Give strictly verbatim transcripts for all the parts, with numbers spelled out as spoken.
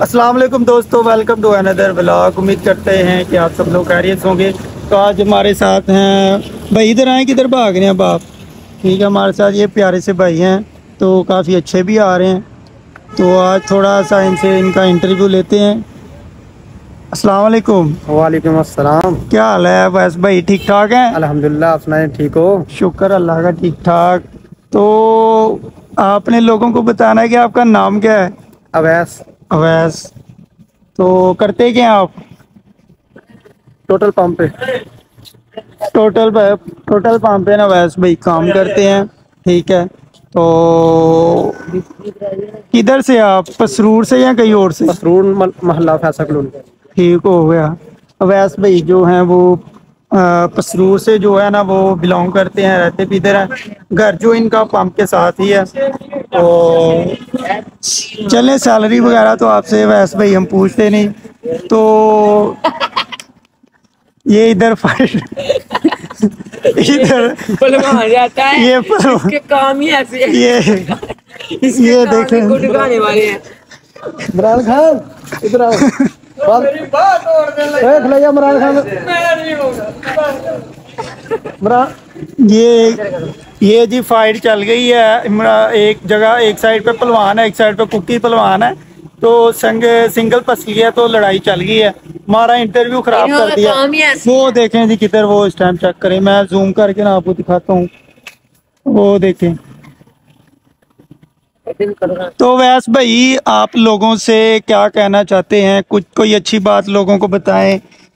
السلام علیکم دوستو، ویلکم ٹو اندر ولاگ۔ امید کرتے ہیں کہ آپ سب لوگ خیریت ہوں گے۔ تو آج ہمارے ساتھ ہیں بھائی، ادھر آئیں، کدھر بھاگ رہے ہیں اب آپ؟ ٹھیک ہے، ہمارے ساتھ یہ پیارے سے بھائی ہیں، تو کافی اچھے بھی آ رہے ہیں۔ تو آج تھوڑا سا ان سے ان کا انٹرویو لیتے ہیں۔ السلام علیکم۔ وعلیکم السلام۔ کیا حال ہے بس بھائی، ٹھیک ٹھاک ہیں؟ الحمدللہ، آپ سنائیں، ٹھیک ہو؟ شکر اللہ کا، ٹھیک ٹھاک۔ تو آپ نے لوگوں کو بتانا ہے کہ آپ کا نام کیا ہے؟ اویس۔ اویس۔ تو کرتے کیا ہیں آپ؟ ٹوٹل پمپ پہ ٹوٹل ٹوٹل پمپ پہ نا اویس بھائی کام کرتے ہیں، ٹھیک ہے۔ تو کدھر سے آپ؟ پسرور سے یا کہیں اور سے؟ پسرور محلہ فیصل کلون۔ ٹھیک ہو گیا۔ اویس بھائی جو ہیں وہ پسرور سے جو ہے نا وہ بلانگ کرتے ہیں، رہتے بھی ادھر ہیں، گھر جو ان کا پمپ کے ساتھ ہی ہے۔ تو چلیں، سیلری وغیرہ تو آپ سے اویس بھائی ہم پوچھتے نہیں، تو یہ ادھر ادھر پلوان جاتا ہے، یہ اس کے کام ہی ایسے ہیں، یہ اس کے یہ کام ہی دیکھیں گڈ گانے والے ہیں۔ عمران خان ادھر آؤ، کھلائیے عمران خان۔ عمران یہ یہ جی فائٹ چل گئی ہے، ایک جگہ ایک سائڈ پہ پلوان ہے، ایک سائڈ پہ ککی پلوان ہے، تو سنگ سنگل پسلی ہے، تو لڑائی چل گئی ہے۔ ہمارا انٹرویو خراب کر دیا۔ وہ دیکھیں جی کدھر، وہ اس ٹائم چیک کریں، میں زوم کر کے نا آپ کو دکھاتا ہوں، وہ دیکھیں۔ تو ویس بھائی، آپ لوگوں سے کیا کہنا چاہتے ہیں؟ کچھ کوئی اچھی بات لوگوں کو بتائیں۔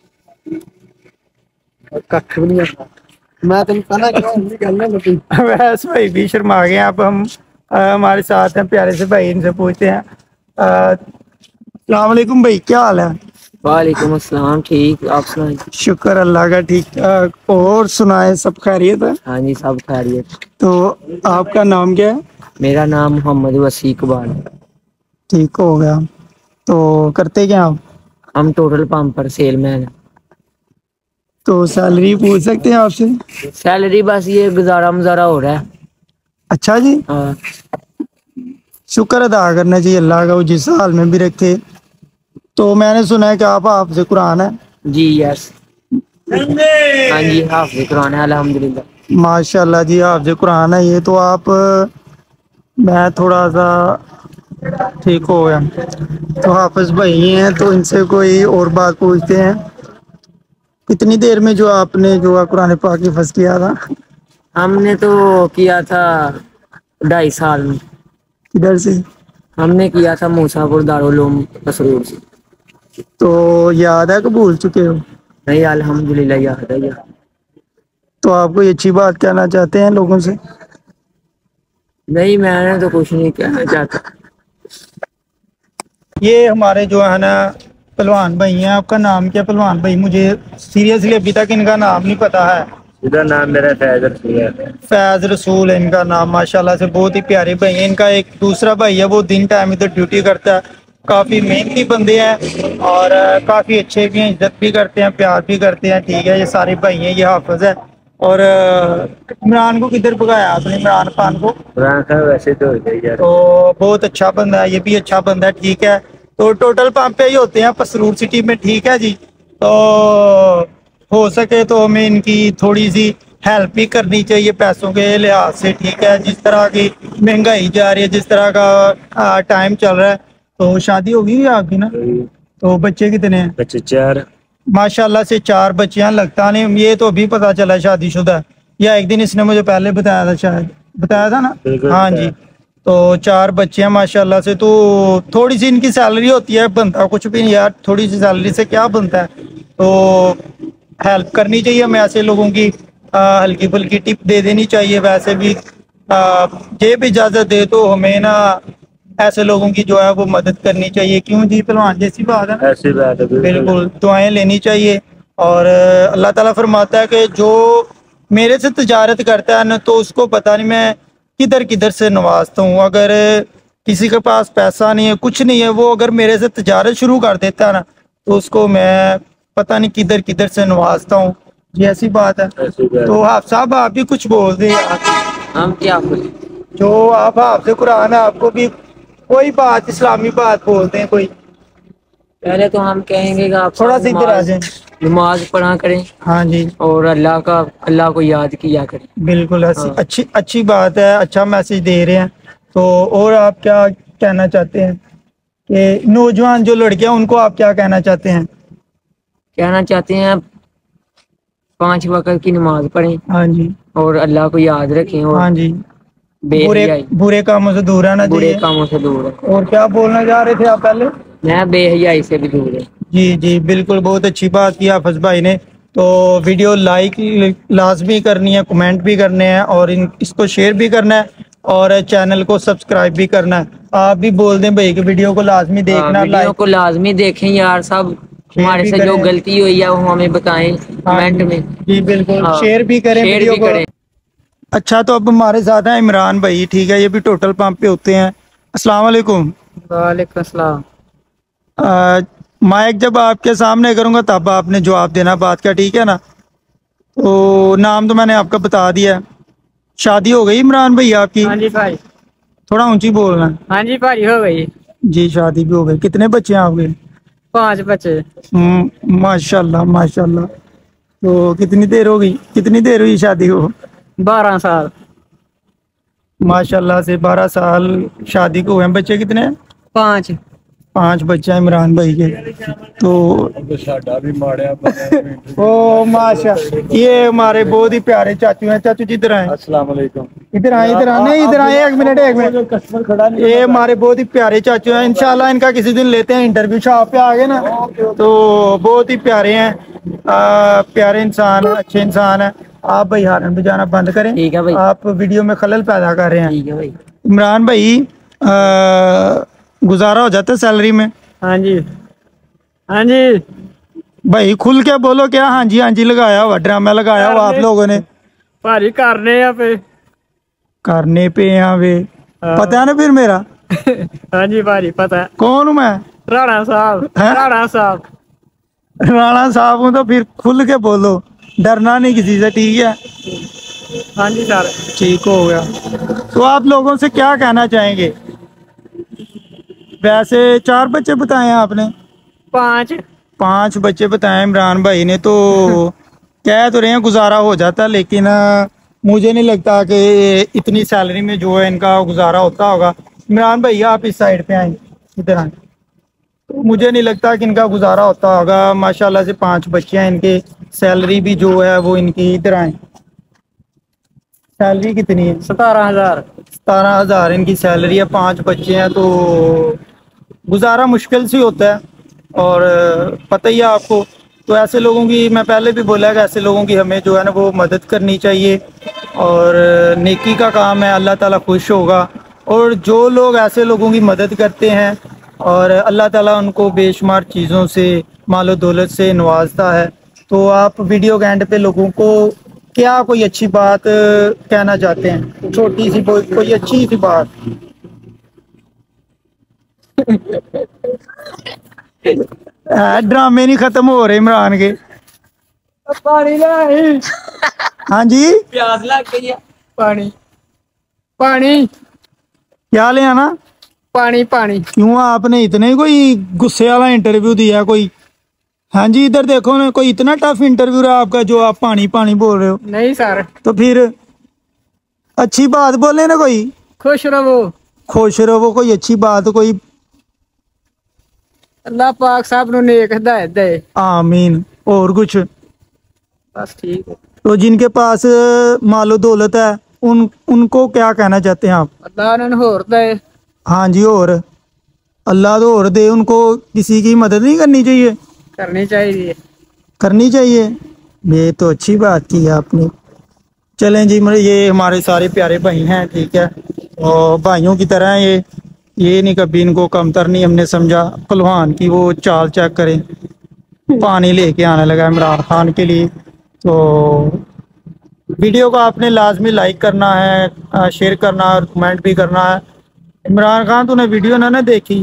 ویس بھائی بھی شرما گئے ہیں۔ اب ہم ہمارے ساتھ ہیں پیارے سے بھائی، ان سے پوچھتے ہیں۔ السلام علیکم بھائی، کیا حال ہے؟ وعلیکم السلام، ٹھیک، آپ سنائیں؟ شکر اللہ کا، ٹھیک ٹھاک۔ اور سنائیں، سب خیریت ہے؟ ہاں جی، سب خیریت۔ تو آپ کا نام کیا ہے؟ میرا نام محمد وسیع اقبال۔ ٹھیک ہو گیا۔ تو کرتے کیا آپ؟ ہم ٹوٹل پمپ پر سیل مین۔ تو سیلری پوچھ سکتے ہیں آپ سے؟ سیلری بس یہ گزارا مزارا ہو رہا ہے۔ اچھا جی، ہاں، شکر ادا کرنا چاہیے اللہ کا، وہ جس حال میں بھی رکھے۔ تو میں نے سنا ہے کہ آپ حافظ قرآن ہے؟ جی یس، ہاں جی، حافظ قرآن ہے الحمدللہ۔ ماشاء اللہ جی، حافظ قرآن ہے یہ تو آپ، میں تھوڑا سا ٹھیک ہو گیا۔ تو حافظ بھائی ہیں، تو ان سے کوئی اور بات پوچھتے ہیں۔ کتنی دیر میں جو آپ نے جو قرآن پاک حفظ کیا تھا؟ ہم نے تو کیا تھا ڈھائی سال میں۔ کدھر سے؟ ہم نے کیا تھا موسیٰ پور دارالعلوم پسرور سے۔ تو یاد ہے کہ بھول چکے ہو؟ نہیں، الحمدللہ یاد ہے۔ تو آپ کوئی اچھی بات کہنا چاہتے ہیں لوگوں سے؟ نہیں، میں نے تو کچھ نہیں کہنا چاہتا۔ یہ ہمارے جو ہے نا پہلوان بھائی ہیں۔ آپ کا نام کیا پہلوان بھائی؟ مجھے سیریسلی ابھی تک ان کا نام نہیں پتا ہے۔ ادھر نام میرا فیض رسول ہے۔ فیض رسول ہے ان کا نام، ماشاءاللہ سے بہت ہی پیارے بھائی ہیں۔ ان کا ایک دوسرا بھائی ہے، وہ دن ٹائم ادھر ڈیوٹی کرتا ہے، کافی محنتی بندے ہیں اور کافی اچھے بھی ہیں، عزت بھی کرتے ہیں، پیار بھی کرتے ہیں، ٹھیک ہے۔ یہ سارے بھائی ہیں، یہ حافظ ہے۔ اور عمران کو کدھر بگایا آپ نے؟ عمران خان کو؟ عمران خان ویسے تو تو بہت اچھا بندہ ہے، یہ بھی اچھا بندہ ہے، ٹھیک ہے۔ تو ٹوٹل پمپ پہ ہی ہوتے ہیں پسرور سٹی میں، ٹھیک ہے جی۔ تو ہو سکے تو ہمیں ان کی تھوڑی سی ہیلپ بھی کرنی چاہیے پیسوں کے لحاظ سے، ٹھیک ہے۔ جس طرح کی مہنگائی جا رہی ہے، جس طرح کا ٹائم چل رہا ہے، تو شادی ہوگی ہے آپ کی نا؟ تو بچے کتنے ہیں؟ بچے چار۔ ماشاءاللہ سے چار بچے ہیں، لگتا نہیں، یہ تو ابھی پتا چلا شادی شدہ ہے، یا ایک دن اس نے مجھے پہلے بتایا تھا، شاید بتایا تھا نا؟ ہاں جی۔ تو چار بچے ہیں ماشاءاللہ سے، تو تھوڑی سی ان کی سیلری ہوتی ہے، بنتا کچھ بھی نہیں یار، تھوڑی سی سیلری سے کیا بنتا ہے؟ تو ہیلپ کرنی چاہیے ہمیں ایسے لوگوں کی، ہلکی پھلکی ٹپ دے دینی چاہیے۔ ویسے بھی جیب اجازت دے تو ہمیں نا ایسے لوگوں کی جو ہے وہ مدد کرنی چاہیے، کیوں جی پہلوان؟ جیسی بات ہے نا، ایسی بات ہے، بالکل دعائیں لینی چاہیے۔ اور اللہ تعالیٰ فرماتا ہے کہ جو میرے سے تجارت کرتا ہے نا، تو اس کو پتہ نہیں میں کدھر کدھر سے نوازتا ہوں۔ اگر کسی کے پاس پیسہ نہیں ہے، کچھ نہیں ہے، وہ اگر میرے سے تجارت شروع کر دیتا ہے نا، تو اس کو میں پتہ نہیں کدھر کدھر سے نوازتا ہوں جی، ایسی بات ہے۔ تو آپ صاحب آپ بھی کچھ بول دیں۔ ہم کیا بولیں؟ جو آپ حافظ قرآن ہے، آپ کو بھی کوئی بات اسلامی بات بولتے ہیں کوئی؟ پہلے تو ہم کہیں گے کہ آپ تھوڑا سا ادھر آ نماز جائیں. نماز پڑھا کریں ہاں جی اور اللہ کا اللہ کو یاد کیا کریں. بالکل ایسی ہاں. اچھی اچھی بات ہے, اچھا میسج دے رہے ہیں. تو اور آپ کیا کہنا چاہتے ہیں کہ نوجوان جو لڑکیاں ان کو آپ کیا کہنا چاہتے ہیں؟ کہنا چاہتے ہیں پانچ وقت کی نماز پڑھیں ہاں جی اور اللہ کو یاد رکھیں اور ہاں جی بے برے حیائی برے کاموں سے دور رہنا برے چاہیے. کاموں سے دور رہیں. اور کیا بولنا چاہ رہے تھے آپ پہلے؟ میں بے حیائی سے بھی دور ہے. جی جی بالکل, بہت اچھی بات کی حافظ بھائی نے. تو ویڈیو لائک لازمی کرنی ہے, کمنٹ بھی کرنے ہیں اور ان اس کو شیئر بھی کرنا ہے اور چینل کو سبسکرائب بھی کرنا ہے. آپ بھی بول دیں بھائی کہ ویڈیو کو لازمی دیکھنا, ویڈیو لائک کو لازمی دیکھیں یار سب. شیئر ہمارے بھی سے جو کریں. غلطی ہوئی ہے وہ ہمیں بتائیں ہاں کمنٹ جی میں. جی بالکل, ہاں شیئر بھی کریں شیئر ویڈیو بھی کو. کریں. اچھا تو اب ہمارے ساتھ ہیں عمران بھائی, ٹھیک ہے, یہ بھی ٹوٹل پمپ پہ ہوتے ہیں. السلام علیکم. وعلیکم السلام. مائک جب آپ کے سامنے کروں گا تب آپ نے جواب دینا بات کا, ٹھیک ہے نا؟ تو نام تو میں نے آپ کا بتا دیا. شادی ہو گئی عمران بھائی آپ کی؟ ہاں جی بھائی. تھوڑا اونچی بولنا. ہاں جی بھائی ہو گئی. جی شادی بھی ہو گئی. کتنے بچے ہیں آپ کے؟ پانچ بچے. ماشاء اللہ ماشاء اللہ. تو کتنی دیر ہو گئی, کتنی دیر ہوئی شادی کو؟ بارہ سال. ماشاء اللہ سے بارہ سال شادی کو ہوئے ہیں. بچے کتنے ہیں؟ پانچ. پانچ بچے ہیں عمران بھائی کے. تو او ماشا یہ ہمارے بہت ہی پیارے چاچو ہیں. چاچو جی ادھر آئیں. السلام علیکم. ادھر آئیں ادھر آئیں نہیں ادھر آئیں, ایک منٹ ایک منٹ. یہ ہمارے بہت ہی پیارے چاچو ہیں, انشاءاللہ ان کا کسی دن لیتے ہیں انٹرویو. شاپ پہ آگے نا, تو بہت ہی پیارے ہیں, پیارے انسان, اچھے انسان ہیں. آپ بھائی ہارن بجانا بند کریں, ٹھیک ہے بھائی. آپ ویڈیو میں خلل پیدا کر رہے ہیں. ٹھیک ہے بھائی. عمران بھائی گزارا ہو جاتا ہے سیلری میں؟ ہاں جی ہاں جی بھائی کھل کے بولو. کیا ہاں جی ہاں جی لگایا ہوا, ڈرامہ لگایا ہوا آپ لوگوں نے؟ بھاری کرنے ہیں پہ کرنے پہ یہاں پہ پتا ہے نا پھر میرا. ہاں جی بھاری پتا ہے. کون ہوں میں؟ راڑا صاحب. راڑا صاحب. رانا صاحب ہوں تو پھر کھل کے بولو, ڈرنا نہیں کسی سے, ٹھیک ہے؟ ہاں جی سر. ٹھیک ہو گیا. تو آپ لوگوں سے کیا کہنا چاہیں گے؟ ویسے چار بچے بتائے ہیں آپ نے؟ پانچ. پانچ بچے بتائے عمران بھائی نے. تو کہہ تو رہے ہیں گزارا ہو جاتا, لیکن مجھے نہیں لگتا کہ اتنی سیلری میں جو ہے ان کا گزارا ہوتا ہوگا. عمران بھائی آپ اس سائڈ پہ آئیں, ادھر آئیں. مجھے نہیں لگتا کہ ان کا گزارا ہوتا ہوگا. ماشاءاللہ سے پانچ بچے ہیں ان کے, سیلری بھی جو ہے وہ ان کی, ادھر آئیں, سیلری کتنی ہے؟ ستارہ ہزار. ستارہ ہزار ان کی سیلری ہے. پانچ بچے ہیں تو گزارا مشکل سے ہوتا ہے, اور پتہ ہی ہے آپ کو. تو ایسے لوگوں کی, میں پہلے بھی بولا کہ ایسے لوگوں کی ہمیں جو ہے نا وہ مدد کرنی چاہیے, اور نیکی کا کام ہے, اللہ تعالیٰ خوش ہوگا. اور جو لوگ ایسے لوگوں کی مدد کرتے ہیں اور اللہ تعالیٰ ان کو بے شمار چیزوں سے, مال و دولت سے نوازتا ہے. تو آپ ویڈیو کے اینڈ پہ لوگوں کو کیا کوئی اچھی بات کہنا چاہتے ہیں؟ چھوٹی سی کوئی اچھی سی بات. ڈرامے نہیں ختم ہو رہے عمران کے. پانی لے. ہاں جی پیاس لگ گئی ہے. پانی پانی کیا لے آنا؟ پانی پانی. کیوں آپ نے اتنے کوئی غصے والا انٹرویو دیا کوئی؟ ہاں جی ادھر دیکھو نا, کوئی اتنا ٹف انٹرویو رہا آپ کا جو آپ پانی پانی بول رہے ہو؟ نہیں سر. تو پھر اچھی بات بولے نا کوئی. خوش رہو. خوش رہو, کوئی اچھی بات کوئی. اللہ پاک صاحب نو نیک ہدایت دے. آمین. اور کچھ؟ بس ٹھیک ہے. تو جن کے پاس مال و دولت ہے ان ان کو کیا کہنا چاہتے ہیں آپ؟ اللہ انہوں ہور دے. ہاں جی, اور اللہ تو اور دے. ان کو کسی کی مدد نہیں کرنی چاہیے؟ کرنی چاہیے. کرنی چاہیے. یہ تو اچھی بات کی ہے آپ نے. چلیں جی, یہ ہمارے سارے پیارے بھائی ہیں, ٹھیک ہے, اور بھائیوں کی طرح ہیں یہ. یہ نہیں کبھی ان کو کمتر نہیں ہم نے سمجھا. پہلوان کی وہ چال چیک کریں, پانی لے کے آنے لگا عمران خان کے لیے. تو ویڈیو کو آپ نے لازمی لائک کرنا ہے, شیئر کرنا ہے, اور کمنٹ بھی کرنا ہے. عمران خان تو نے ویڈیو نہ نہ دیکھی؟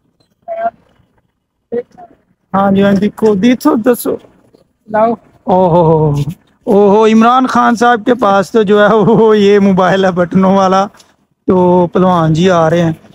ہاں جی ہاں جی کو دی تو دسو. لاؤ. او ہو ہو او ہو عمران خان صاحب کے پاس تو جو ہے وہ یہ موبائل ہے بٹنوں والا. تو پہلوان جی آ رہے ہیں.